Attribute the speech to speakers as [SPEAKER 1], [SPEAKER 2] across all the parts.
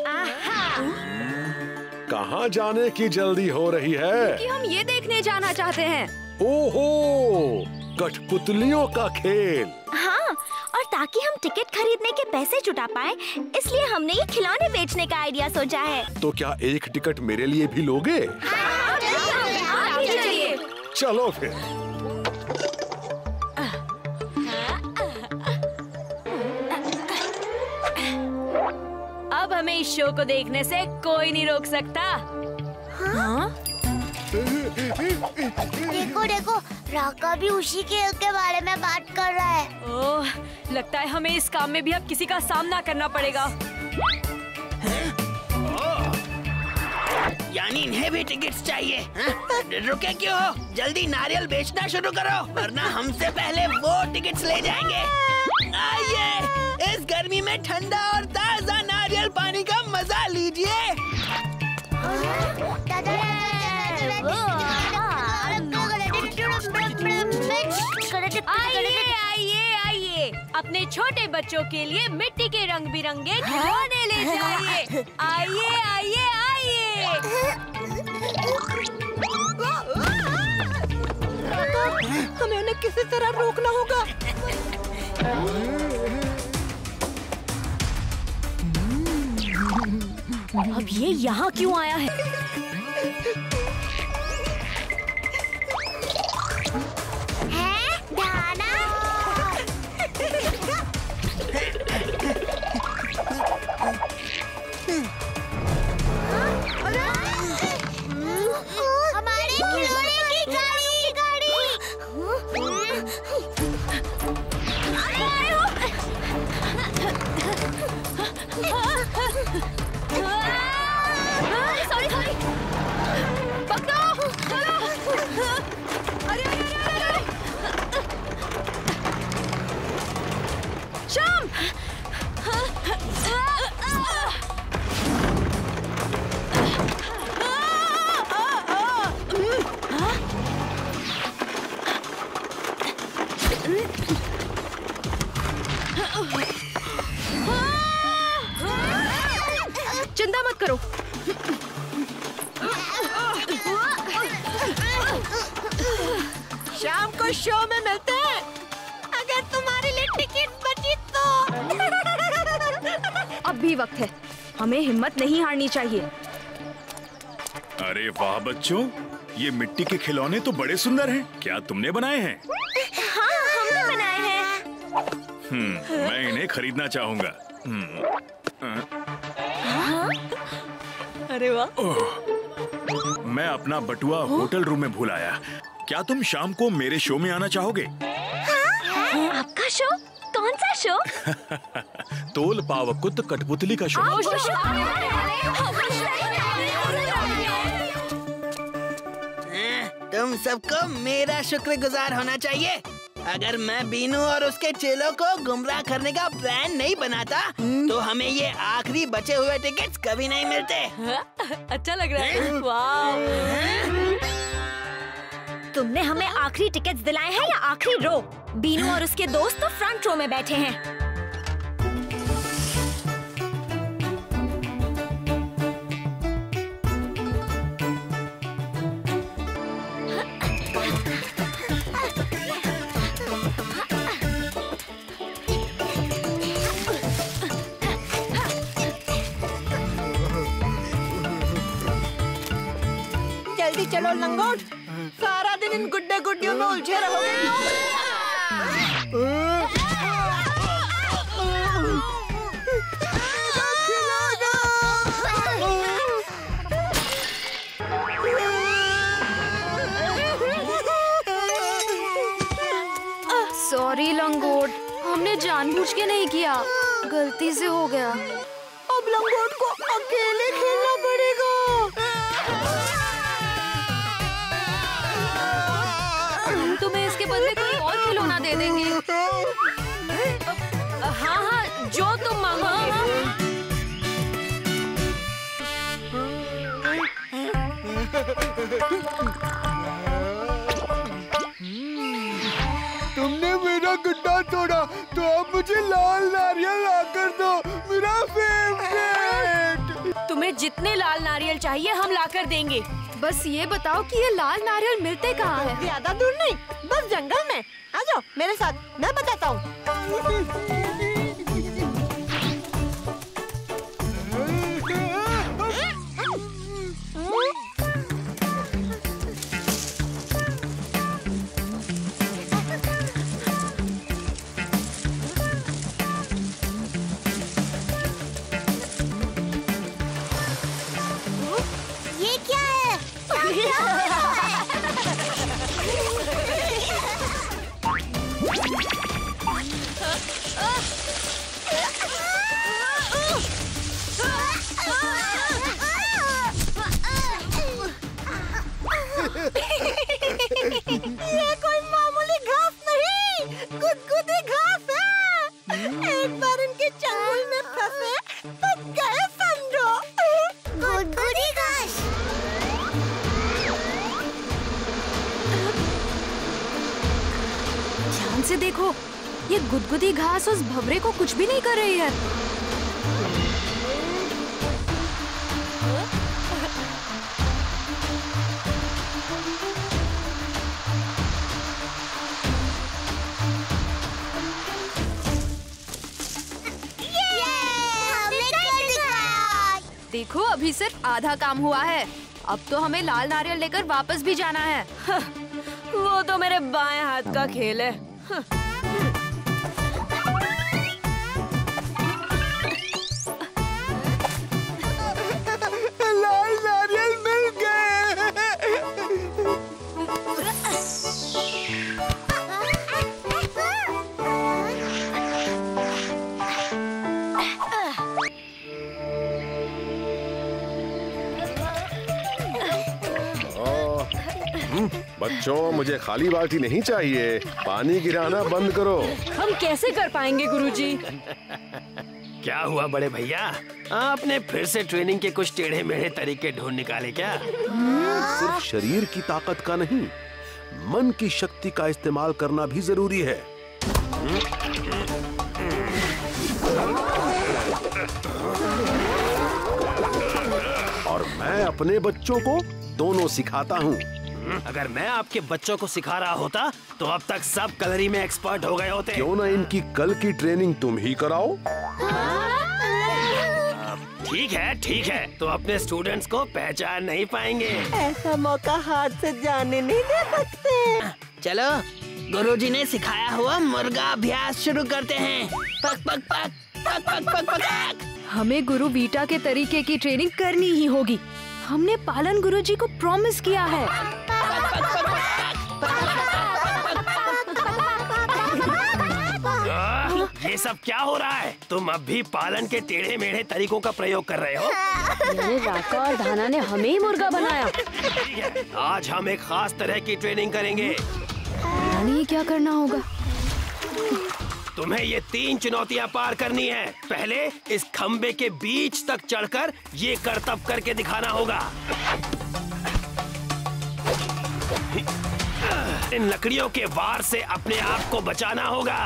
[SPEAKER 1] कहाँ जाने की जल्दी हो रही है?
[SPEAKER 2] कि हम ये देखने जाना चाहते हैं।
[SPEAKER 1] ओहो, कठपुतलियों का खेल।
[SPEAKER 3] हाँ, और ताकि हम टिकट खरीदने के पैसे जुटा पाए, इसलिए हमने ये खिलौने बेचने का आइडिया सोचा है।
[SPEAKER 1] तो क्या एक टिकट मेरे लिए भी लोगे? चलो फिर।
[SPEAKER 2] अब हमें इस शो को देखने से कोई नहीं रोक सकता। हाँ?
[SPEAKER 3] देखो देखो, राका भी उसी खेल के बारे में बात कर रहा है।
[SPEAKER 2] ओह, लगता है हमें इस काम में भी अब किसी का सामना करना पड़ेगा।
[SPEAKER 4] यानी इन्हें भी टिकट्स चाहिए? रुके क्यों हो? जल्दी नारियल बेचना शुरू करो, वरना हमसे पहले वो टिकट्स ले जाएंगे। आइए, इस गर्मी में ठंडा और ताजा नारियल पानी का मजा लीजिए।
[SPEAKER 2] आइए आइए आइए, अपने छोटे बच्चों के लिए मिट्टी के रंग बिरंगे खिलौने ले जाइए। आइए आइए आइए।
[SPEAKER 5] हमें उन्हें किसी तरह रोकना होगा।
[SPEAKER 2] अब ये यहाँ क्यों आया है?
[SPEAKER 3] हमारे खिलौने की गाड़ी।
[SPEAKER 2] सॉरी सॉरी, पकड़ो, चलो। अरे श्याम, चिंता मत करो।
[SPEAKER 5] शाम को शो में मिलते हैं, अगर तुम्हारे लिए टिकट बची तो।
[SPEAKER 2] अब भी वक्त है, हमें हिम्मत नहीं हारनी चाहिए।
[SPEAKER 6] अरे वाह बच्चों, ये मिट्टी के खिलौने तो बड़े सुंदर हैं। क्या तुमने बनाए हैं?
[SPEAKER 3] हाँ, हमने बनाए हैं।
[SPEAKER 6] मैं इन्हें खरीदना चाहूँगा।
[SPEAKER 5] अरे वाह।
[SPEAKER 6] मैं अपना बटुआ होटल रूम में भूल आया। क्या तुम शाम को मेरे शो में आना चाहोगे?
[SPEAKER 3] आपका शो? कौन सा शो?
[SPEAKER 6] तोल पावकुत कठपुतली का शो।
[SPEAKER 4] तुम सबको मेरा शुक्रगुजार होना चाहिए। अगर मैं बीनू और उसके चेलों को गुमराह करने का प्लान नहीं बनाता, तो हमें ये आखिरी बचे हुए टिकट्स कभी नहीं मिलते।
[SPEAKER 2] अच्छा लग रहा है। वाह।
[SPEAKER 3] तुमने हमें आखिरी टिकट्स दिलाए हैं या आखिरी रो? बीनू और उसके दोस्त तो फ्रंट रो में बैठे हैं।
[SPEAKER 5] जल्दी चलो लंगोट, सारा दिन इन गुड्डे गुड्डियों में उलझे रहोगे।
[SPEAKER 2] सॉरी लंगोट, हमने जानबूझ के नहीं किया, गलती से हो गया।
[SPEAKER 5] अब लंगोट को अकेले खेलना पड़ेगा।
[SPEAKER 2] हम तुम्हें इसके बदले कोई और खिलौना दे देंगे। हाँ हाँ, जो तुम मांगोगे।
[SPEAKER 7] तुमने मेरा गुड्डा तोड़ा, तो अब मुझे लाल नारियल ला कर दो, मेरा फेवरेट।
[SPEAKER 2] जितने लाल नारियल चाहिए हम लाकर देंगे।
[SPEAKER 5] बस ये बताओ कि ये लाल नारियल मिलते कहाँ हैं?
[SPEAKER 8] ज्यादा दूर नहीं, बस जंगल में। आ जाओ मेरे साथ, मैं बताता हूँ।
[SPEAKER 3] ये क्या है?
[SPEAKER 8] ये कोई मामूली घास नहीं, गुदगुदी घास है। एक बार इनके चंगुल में फंसे तो गए समझो।
[SPEAKER 3] गुदगुदी घास।
[SPEAKER 5] ध्यान से देखो, ये गुदगुदी घास उस भंवरे को कुछ भी नहीं कर रही है। देखो, अभी सिर्फ आधा काम हुआ है। अब तो हमें लाल नारियल लेकर वापस भी जाना है।
[SPEAKER 2] वो तो मेरे बाएं हाथ का खेल है।
[SPEAKER 7] लाल नारियल मिल गए।
[SPEAKER 1] बच्चों, मुझे खाली बाल्टी नहीं चाहिए। पानी गिराना बंद करो।
[SPEAKER 2] हम कैसे कर पाएंगे गुरुजी?
[SPEAKER 4] क्या हुआ बड़े भैया, आपने फिर से ट्रेनिंग के कुछ टेढ़े मेढ़े तरीके ढूंढ निकाले क्या?
[SPEAKER 1] सिर्फ शरीर की ताकत का नहीं, मन की शक्ति का इस्तेमाल करना भी जरूरी है। और मैं अपने बच्चों को दोनों सिखाता हूँ।
[SPEAKER 4] अगर मैं आपके बच्चों को सिखा रहा होता तो अब तक सब कलरी में एक्सपर्ट हो गए होते।
[SPEAKER 1] क्यों ना इनकी कल की ट्रेनिंग तुम ही कराओ?
[SPEAKER 4] ठीक है, तो अपने स्टूडेंट्स को पहचान नहीं पाएंगे।
[SPEAKER 8] ऐसा मौका हाथ से जाने नहीं दे सकते।
[SPEAKER 4] चलो, गुरुजी ने सिखाया हुआ मुर्गा अभ्यास शुरू करते हैं। पक पक पक पक पक पक पक।
[SPEAKER 5] हमें गुरु वीटा के तरीके की ट्रेनिंग करनी ही होगी। हमने पालन गुरुजी को प्रॉमिस किया है।
[SPEAKER 4] ये सब क्या हो रहा है? तुम अब भी पालन के टेढ़े मेढ़े तरीकों का प्रयोग कर रहे हो।
[SPEAKER 2] मैंने राका और धाना ने हमें ही मुर्गा बनाया।
[SPEAKER 4] ठीक है, आज हम एक खास तरह की ट्रेनिंग करेंगे।
[SPEAKER 5] यानी क्या करना होगा?
[SPEAKER 4] तुम्हें ये 3 चुनौतियां पार करनी है। पहले इस खंबे के बीच तक चढ़कर ये करतब करके दिखाना होगा। इन लकड़ियों के वार से अपने आप को बचाना होगा।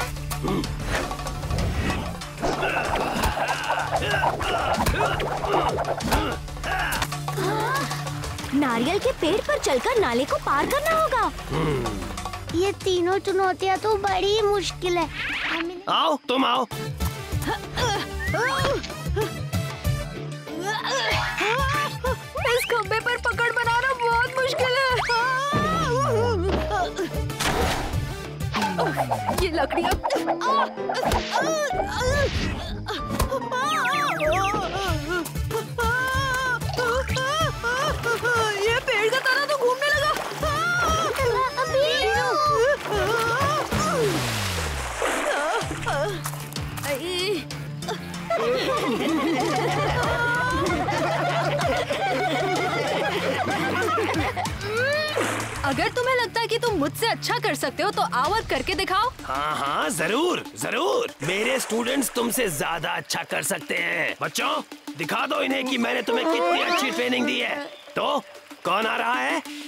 [SPEAKER 3] नारियल के पेड़ पर चलकर नाले को पार करना होगा। ये तीनों चुनौतियाँ तो बड़ी मुश्किल है।
[SPEAKER 4] आओ, तुम आओ।
[SPEAKER 5] इस खंबे पर पकड़ बनाना बहुत मुश्किल है। ये लकड़ियाँ ये पेड़ का तना तो घूमने लगा। अगर तुम्हें लगता है कि तुम मुझसे अच्छा कर सकते हो तो आओ और करके दिखाओ।
[SPEAKER 4] हाँ, जरूर जरूर। मेरे स्टूडेंट्स तुमसे ज्यादा अच्छा कर सकते हैं। बच्चों, दिखा दो इन्हें कि मैंने तुम्हें कितनी अच्छी ट्रेनिंग दी है। तो कौन आ रहा है?